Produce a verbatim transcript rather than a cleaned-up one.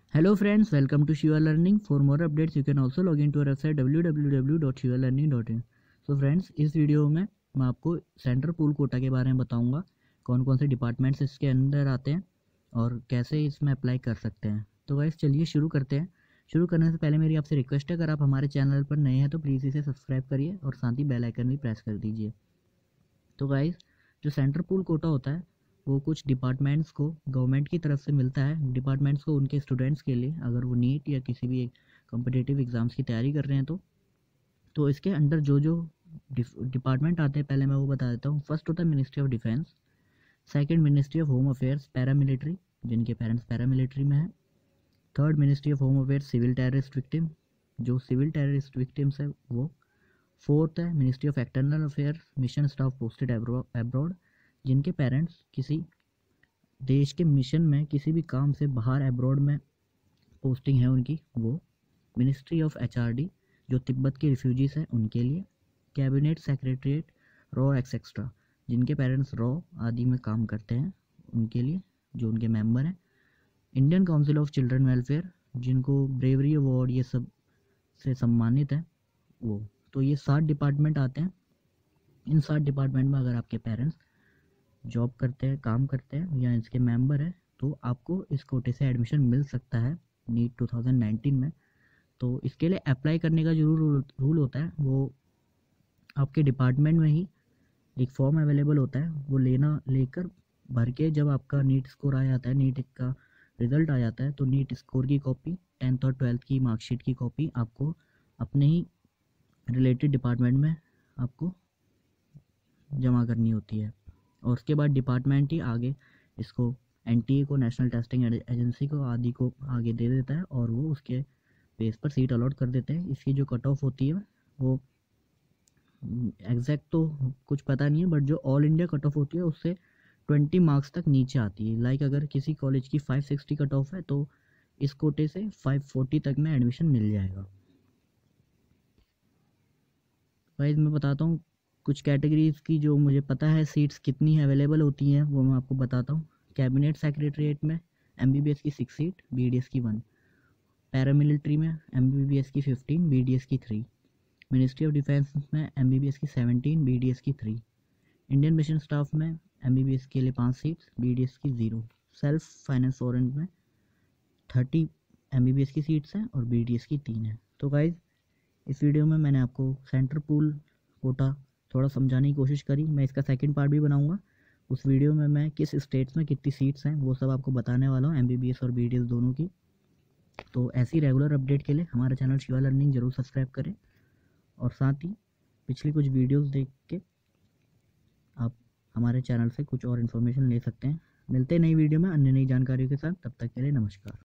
Hello friends, welcome to Shiva Learning. For more updates, you can also log into our website w w w dot shiva learning dot in. So friends, इस video में मैं आपको central pool Kota के बारे में बताऊंगा, कौन कौन से डिपार्टमेंट्स इसके अंदर आते हैं और कैसे इसमें अप्लाई कर सकते हैं। तो गाइस चलिए शुरू करते हैं। शुरू करने से पहले मेरी आपसे रिक्वेस्ट है, अगर आप हमारे चैनल पर नए हैं तो प्लीज़ इसे सब्सक्राइब करिए और साथ ही बेल आइकन भी प्रेस कर दीजिए। तो गाइस जो सेंट्रल पूल कोटा होता है वो कुछ डिपार्टमेंट्स को गवर्नमेंट की तरफ से मिलता है, डिपार्टमेंट्स को उनके स्टूडेंट्स के लिए, अगर वो नीट या किसी भी कॉम्पिटिटिव एग्ज़ाम्स की तैयारी कर रहे हैं तो तो इसके अंडर जो जो डिपार्टमेंट आते हैं पहले मैं वो बता देता हूँ। फर्स्ट होता है ministry of defence, second ministry of home affairs paramilitary, जिनके पेरेंट्स पैरामिलिट्री में हैं। Third ministry of home affairs civil terrorist victim, जो सिविल टेररिस्ट विक्टिम्स है वो। फोर्थ है ministry of external affairs mission staff posted abroad, जिनके parents किसी देश के मिशन में किसी भी काम से बाहर एब्रॉड में पोस्टिंग है उनकी, वो। मिनिस्ट्री ऑफ एचआरडी, जो तिब्बत के रिफ्यूजीज़ हैं उनके लिए। कैबिनेट सेक्रेटरीट रॉ एक्सेट्रा, जिनके पेरेंट्स रॉ आदि में काम करते हैं उनके लिए, जो उनके मेंबर हैं। Indian Council of Children Welfare, जिनको ब्रेवरी अवार्ड ये सब से सम्मानित है वो। तो ये सात डिपार्टमेंट आते हैं। इन सात डिपार्टमेंट में अगर आपके पेरेंट्स जॉब करते हैं, काम करते हैं या इसके मेंबर हैं तो आपको इस कोटे से एडमिशन मिल सकता है नीट टू थाउजेंड नाइनटीन में। तो इसके लिए अप्लाई करने का जो रूल रूल होता है वो आपके डिपार्टमेंट में ही एक फॉर्म अवेलेबल होता है, वो लेना लेकर भर के जब आपका नीट स्कोर आ जाता है, नीट का रिज़ल्ट आ जाता है, तो नीट स्कोर की कॉपी, टेंथ और ट्वेल्थ की मार्कशीट की कॉपी आपको अपने ही रिलेटेड डिपार्टमेंट में आपको जमा करनी होती है। और उसके बाद डिपार्टमेंट ही आगे इसको एनटीए को, नेशनल टेस्टिंग एजेंसी को, आदि को आगे दे देता है और वो उसके बेस पर सीट अलॉट कर देते हैं। इसकी जो कट ऑफ होती है वो एग्जैक्ट तो कुछ पता नहीं है, बट जो ऑल इंडिया कट ऑफ होती है उससे ट्वेंटी मार्क्स तक नीचे आती है। लाइक अगर किसी कॉलेज की फाइव सिक्सटी कट ऑफ है तो इस कोटे से फाइव फोर्टी तक में एडमिशन मिल जाएगा। गाइस मैं बताता हूँ कुछ कैटेगरीज़ की जो मुझे पता है सीट्स कितनी अवेलेबल होती हैं, वो मैं आपको बताता हूँ। कैबिनेट सेक्रेटरीट में एमबीबीएस की सिक्स सीट, बीडीएस की वन। पैरामिलिट्री में एमबीबीएस की फिफ्टीन, बीडीएस की थ्री। मिनिस्ट्री ऑफ डिफेंस में एमबीबीएस की सेवनटीन, बीडीएस की थ्री। इंडियन मिशन स्टाफ में एमबीबीएस के लिए पाँच सीट्स, बीडीएस की ज़ीरो। सेल्फ फाइनेंस फॉरेन में थर्टी एमबीबीएस की सीट्स हैं और बीडीएस की तीन है। तो गाइज इस वीडियो में मैंने आपको सेंट्रल पूल कोटा थोड़ा समझाने की कोशिश करी। मैं इसका सेकंड पार्ट भी बनाऊंगा, उस वीडियो में मैं किस स्टेट्स में कितनी सीट्स हैं वो सब आपको बताने वाला हूँ, एमबीबीएस और बीडीएस दोनों की। तो ऐसी रेगुलर अपडेट के लिए हमारा चैनल शिवा लर्निंग जरूर सब्सक्राइब करें और साथ ही पिछली कुछ वीडियोस देख के आप हमारे चैनल से कुछ और इन्फॉर्मेशन ले सकते हैं। मिलते हैं नई वीडियो में अन्य नई जानकारियों के साथ, तब तक के लिए नमस्कार।